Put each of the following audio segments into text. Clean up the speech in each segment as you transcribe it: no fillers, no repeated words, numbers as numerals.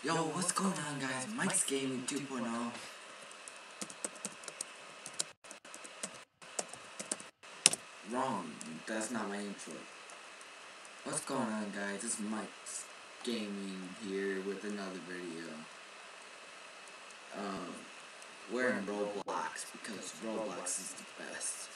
Yo, what's going on, guys? Mike's Gaming 2.0. Wrong. That's not my intro. What's going on, guys? It's Mike's Gaming here with another video. We're in Roblox because Roblox is the best.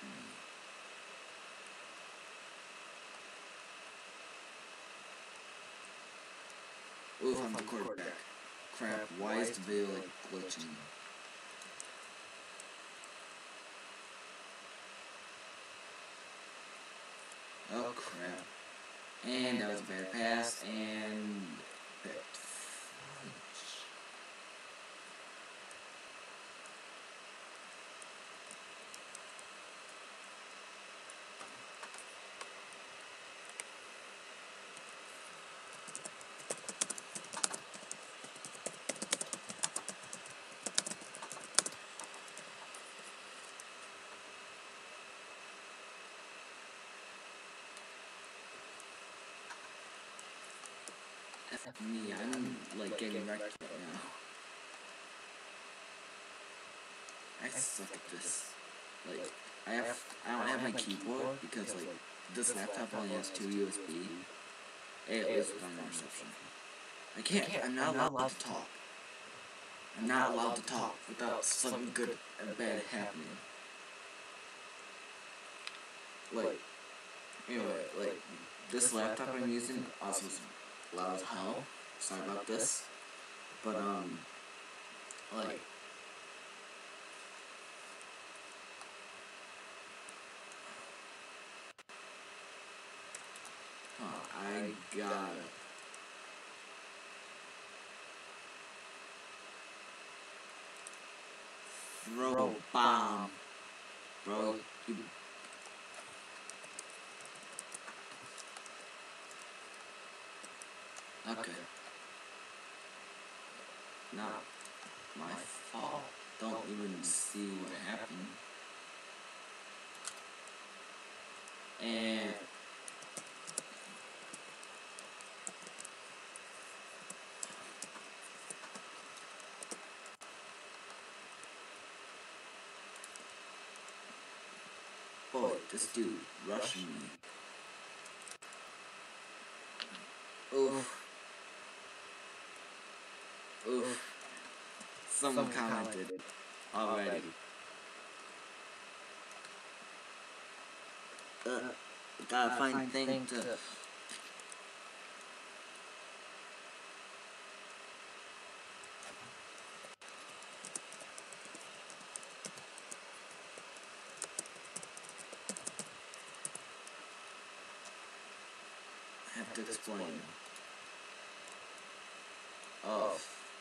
Oof, I'm the quarterback. Crap, why is the video like glitching? Oh crap. And that was a bad pass, and picked. F me, I'm like getting wrecked right now. I suck at this. Like, I don't have my keyboard because like this laptop only has 2 USB. At least with my reception. I'm not allowed to talk. I'm not allowed to talk without something good and bad happening. Like, anyway, like, this laptop I'm using also is loud as hell. Sorry about this. But, like, I gotta throw a bomb, bro. Okay. Not my fault. Don't even see what happened. And boy, this dude rushing me. Oof. Oof. Someone commented already. Gotta find thing to. I have to explain. Oh.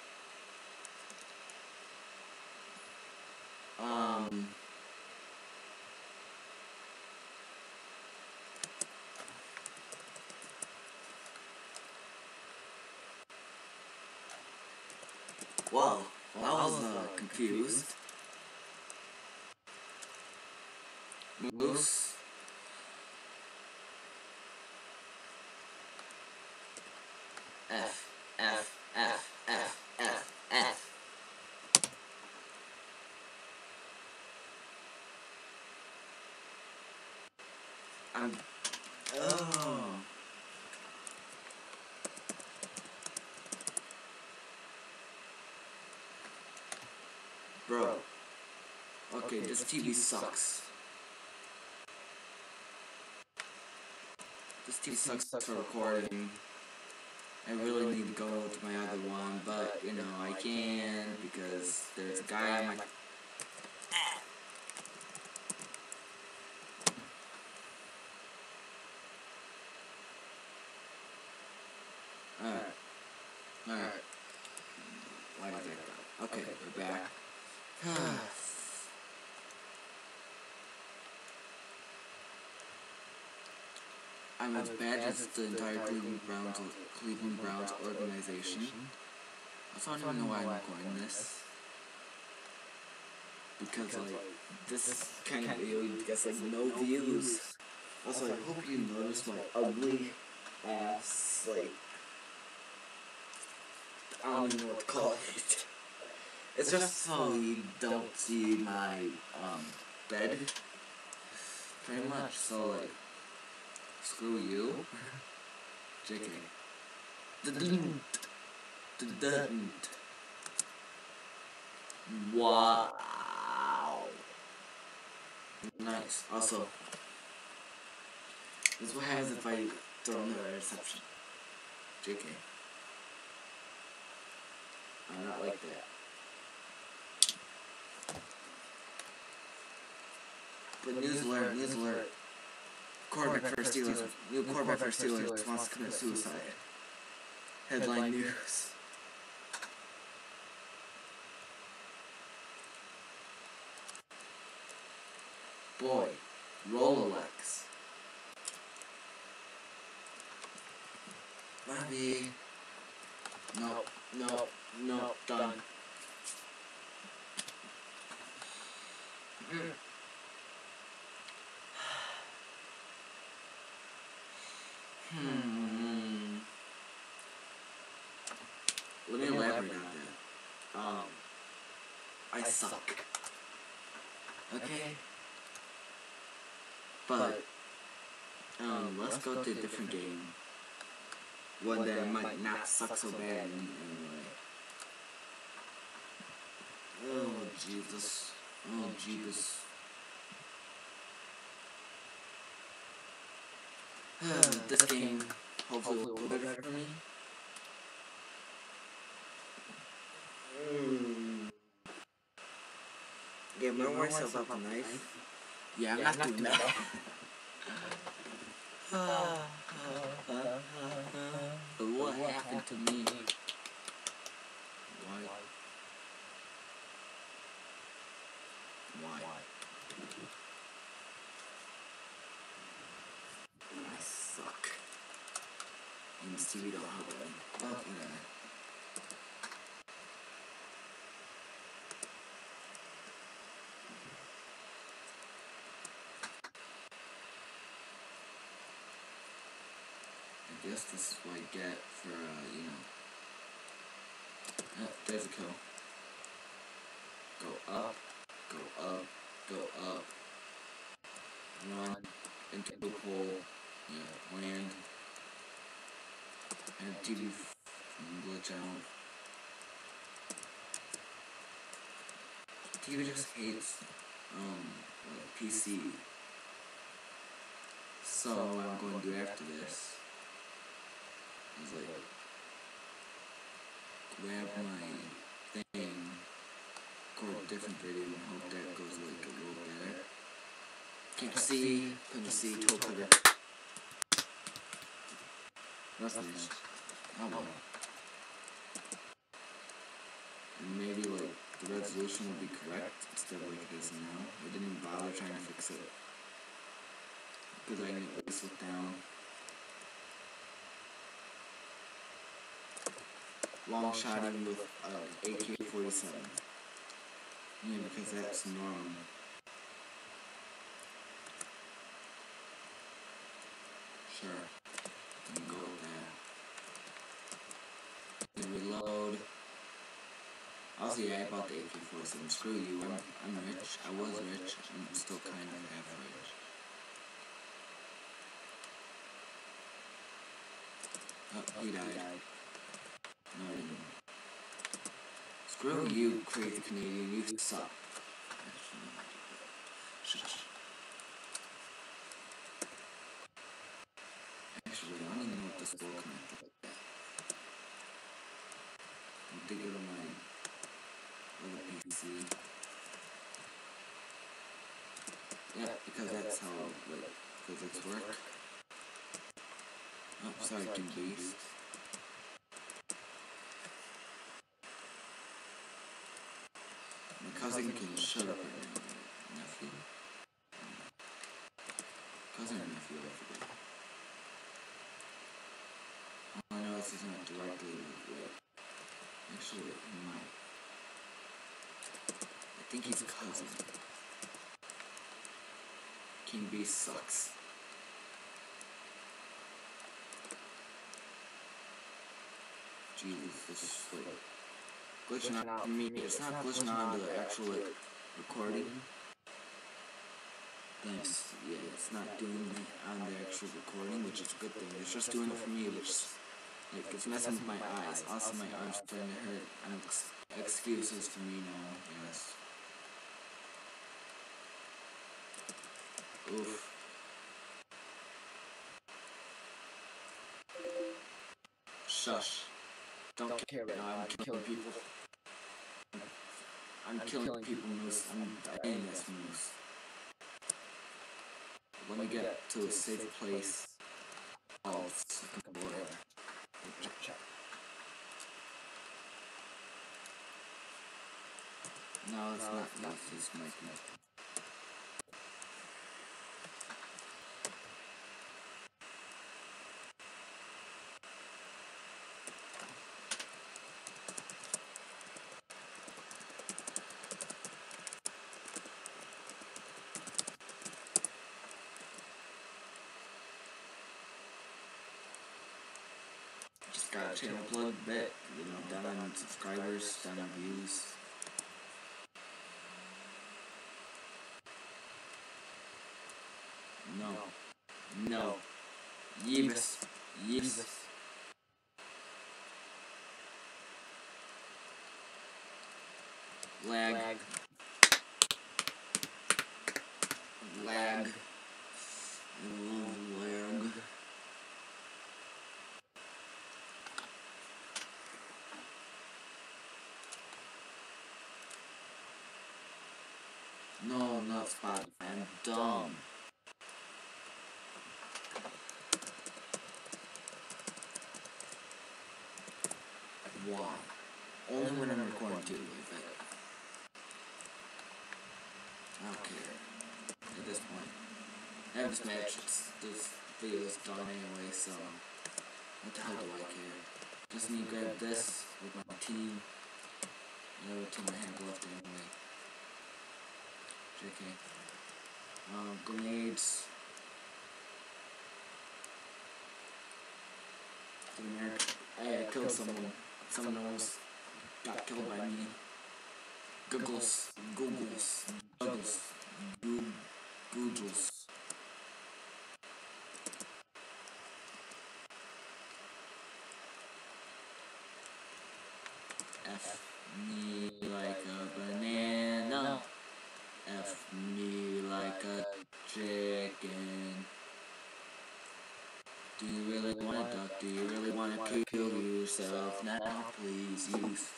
Well, I was confused. Moose. F, F, F, F, F, F. Oh. Bro. Okay, this TV sucks. This TV sucks for recording. I really need to go to my other one, but, you know, I can't because there's a guy on my... Alright. Why did that go? Okay, we're back. I'm as bad as the entire Cleveland Browns organization. I don't even know why I'm recording this. Because, like, this kind of video gets, like, no views. Also, I hope you notice my ugly ass, like, don't even know what to call it. It's just so you don't see my bed, pretty much. So like, screw you, JK. Wow. Nice. Also, this is what happens if I throw another interception. JK. I'm not like that. But news alert. Quarterback for Steelers. New quarterback for Steelers wants to commit suicide. Headline news. Boy, Roblox. Maybe. No, done. Let me elaborate on that. I suck. Okay? But, let's go to a different game. One that might not suck so bad anyway. Oh, Jesus. Oh, Jesus. This game hopefully will go better for me. Yeah, remember I said about the knife? Yeah, I'm not doing that. What happened to me? Why? I suck. And this TV don't help me. Okay. I guess this is what I get for, you know. Oh, there's a kill. Go up, go up, go up. Run into the hole. Yeah, land. And TV glitch out. TV just hates, like PC. So what I'm going to do after this is like grab my thing, record a different video and hope that goes like a little better. Can't see, couldn't see, toe cutter. That's nice. Oh well. And maybe like the resolution will be correct instead of like it is now. I didn't even bother trying to fix it. Because I can at least look down. Long shotting with AK-47. Yeah, because that's normal. Sure. You can go with that. And reload. Also, yeah, I bought the AK-47. Screw you. I'm rich. I was rich. I'm still kind of half rich. Oh, he died. No, he didn't. Screw you, crazy Canadian. You suck. Actually, I don't even know what this will connect like that. I'm thinking of my other PC. Yeah, because that's how, like, physics work. Oh, sorry, King Beast. My cousin can shut up right now. Nephew? Cousin or nephew, I forget. I know this is not directly related. Actually, he might. I think he's a cousin. King Beast sucks. Jesus, this is like glitching out for me. It's not glitching on the actual like recording. Thanks. Yeah, it's not doing it on the actual recording, which is a good thing. It's just doing it for me, which is like it's messing with my eyes. Also, my arms starting to hurt. I have excuses for me now. Yes. Oof. Shush. Don't care right now. I'm killing people. I'm killing people, Moose. I'm dying this Moose. Let me get to a safe place. Oh, second floor. Check. No, it's not this mic. Just gotta channel up a little bit, you know, down on subscribers, down on views. No. Yeebus. Lag. No, not Spotify. I'm dumb. Why? Only when I'm recording too, I bet. I don't care. At this point. I have this match, this video is done anyway, so what the hell do I care? Just need to grab this with my team. I have a team I have left anyway. JK. Grenades. I killed someone. Someone else got killed by me. Googles. F me like a banana. F me like a chicken. Do you really want to duck? Do you really want to kill yourself now? Please use.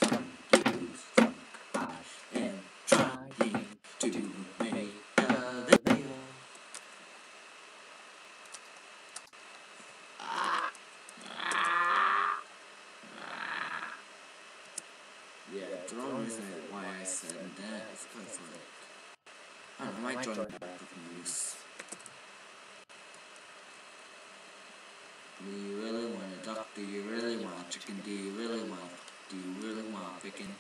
I am trying to make a video. Yeah, drone isn't why I said that. It's because, like, I don't know, I might join back with Moose. Do you really want a duck? Do you really want a chicken? Do you really want bacon?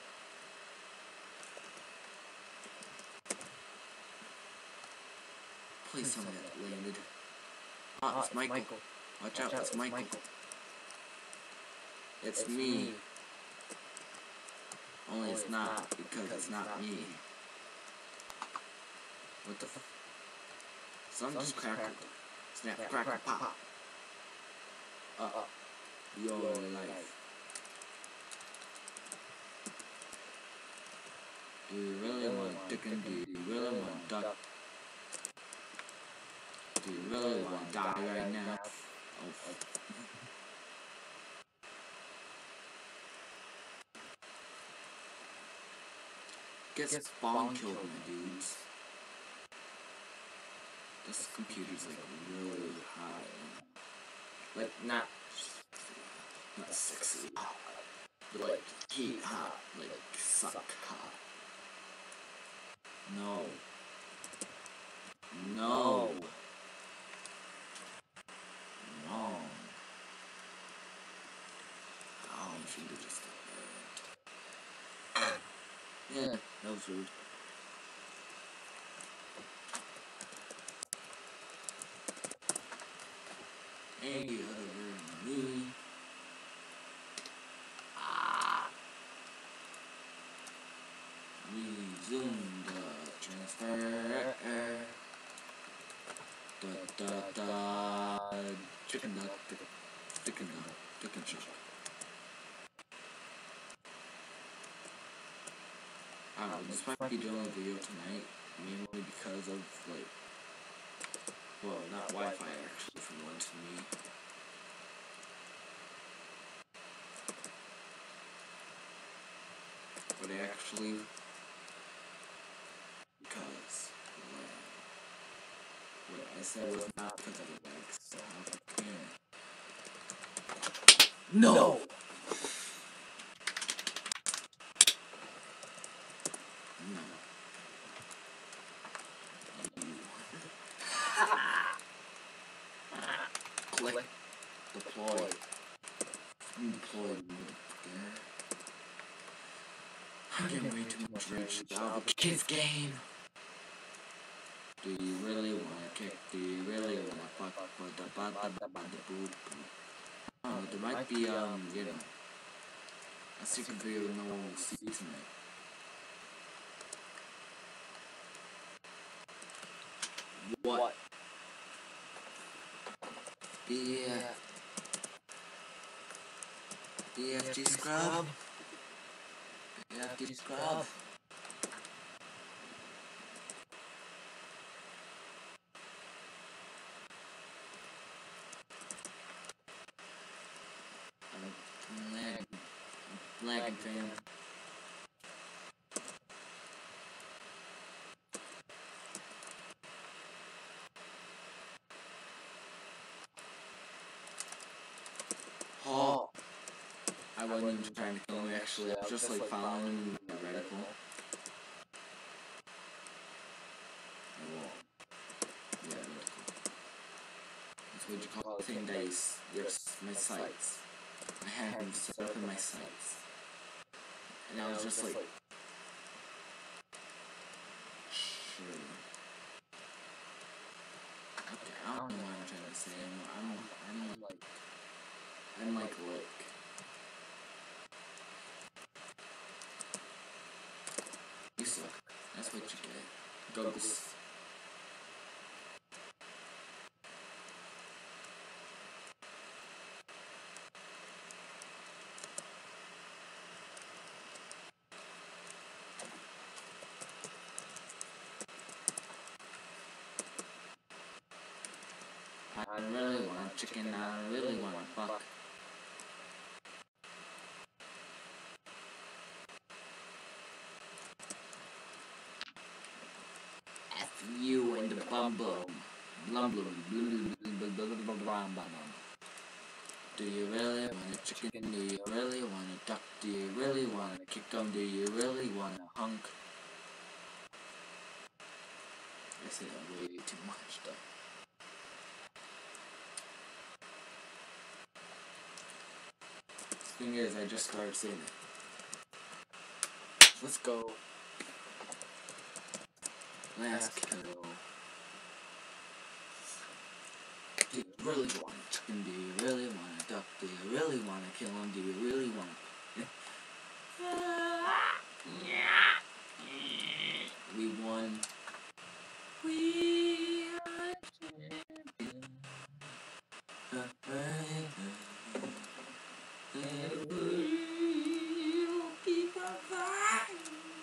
Please tell me that landed. Ah, it's Michael. Watch out, it's Michael. It's me. Only it's not, because it's not me. What the f... Something just crackled. Snap, crackle, pop. Your life. Do you really want chicken? Do you really want duck? Do you really want to die right now? Oh. Guess Spawn killed me, dudes. This computer's like really hot. Like not sexy hot, but like heat hot, like suck hot. No. Oh, my finger just got burned. Yeah, that was rude. Any other me? Zoom the transfer. Chicken nut, chicken shop. I don't know, this might be the only video tonight, mainly because of, like, well, not Wi-Fi actually, for once for me. But actually, because what I said was not because of the legs, so how can No! Click. Deploy. Deploy. I'm getting way too much rage out of the kids game. Do you really wanna kick? Do you really wanna fuck? Oh, there might be, you know, a secret video no one will see tonight. What? BFG scrub? BFG scrub? I'm lagging, fam. Oh. I wasn't even trying to kill him, actually. I was just like following him in the reticle. Well, yeah, reticle. That's what you call the thing that is my sights. I had him set up in my sights. And I was just like, sure. Okay, I don't know what I'm trying to say. I'm like, you suck. That's what you get. Goggles. I really want chicken, I really want fuck. F you and the bumble. Do you really want a chicken? Do you really want a duck? Do you really want a kick 'em? Do you really want a hunk? I said that way too much though. Thing is, I just started saying it. Let's go. Last kill. Do you really want a chicken? Do you really want a duck? Do you really want to kill him? Do you really want We won. We are champions. We'll keep on fighting.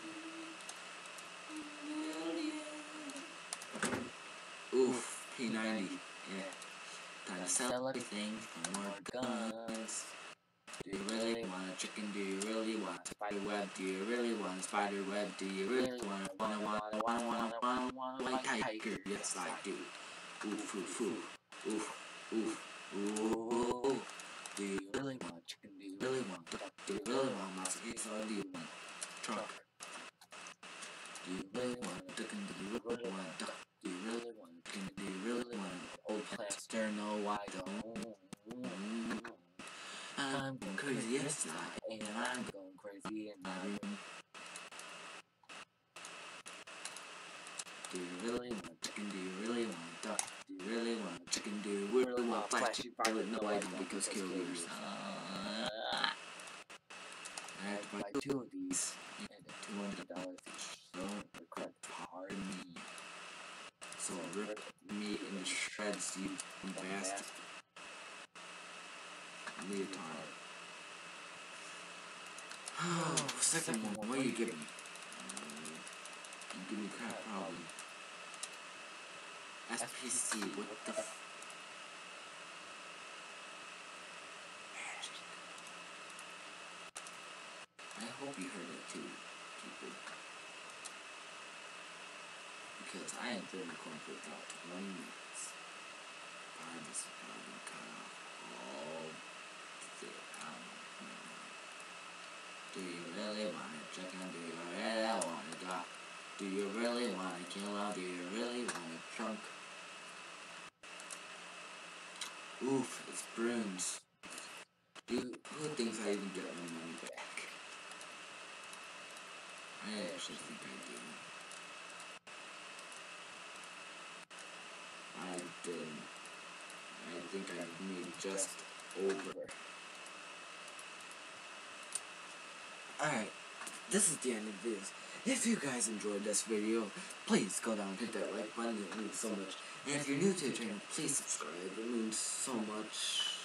Oof, P90. Yeah. Time to sell everything for more guns. Do you really want a chicken? Do you really want a spider web? Do you really want a spider web? Do you really want a white tiger? Yes, I do. Oof, oof, oof, oof, oof, oof. Do you really want chicken? Do you really want duck? Do you really want masakiso? Or do you want truck? Do you really want a chicken? Do you really want a duck? Do you really want a chicken? Do you really want an old hamster? No, I don't. I'm going crazy, yes I am. I'm going crazy in my room. Do you really want chicken? Do you really want duck? Do you really want chicken? Do you really want flashy violet? No, I don't, because kill yours. I have to buy 2 of these at $200 each. So So rip me into shreds, you bastard. Leotard. Oh, second one, what do you give me? You give me crap, probably. SPC, what the f... Magic. I hope you heard it too, people. Because I am putting the corn for about 20 minutes. God, this is probably cut off all the... I don't know. Do you really want to chicken? Do you really want to duck? Do you really want to kill him? Do you really want to chunk? Oof, it's brooms. Who thinks I even get my money back? I actually think I do. I didn't. I think I made just over. Alright, this is the end of this. If you guys enjoyed this video, please go down and hit that like button. It means so much. And if you're new to the channel, please subscribe. It means so much.